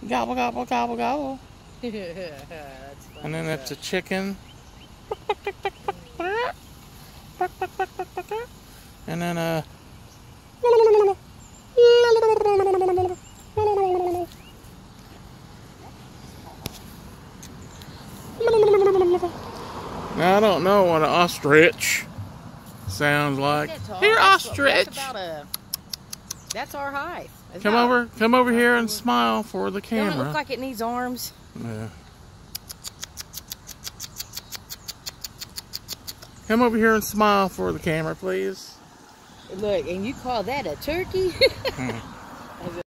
Gobble, gobble, gobble, gobble. That's funny. And then that's a chicken. And then a... Now, I don't know what an ostrich sounds like. Here, ostrich! That's our hive. Come over here and smile for the camera. Doesn't it look like it needs arms? Yeah. Come over here and smile for the camera, please. Look, and you call that a turkey?